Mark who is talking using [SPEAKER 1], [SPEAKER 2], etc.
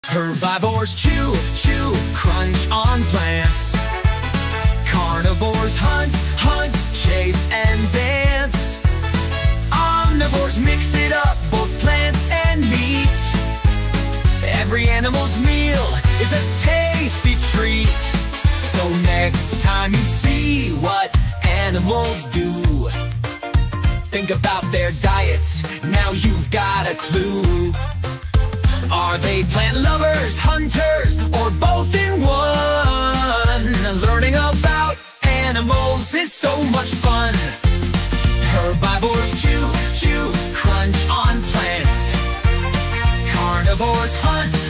[SPEAKER 1] Herbivores chew, chew, crunch on plants. Carnivores hunt, hunt, chase and dance. Omnivores mix it up, both plants and meat. Every animal's meal is a tasty treat. So next time you see what animals do, think about their diets, now you've got a clue. Are they plant lovers, hunters, or both in one? Learning about animals is so much fun. Herbivores chew, chew, crunch on plants. Carnivores hunt,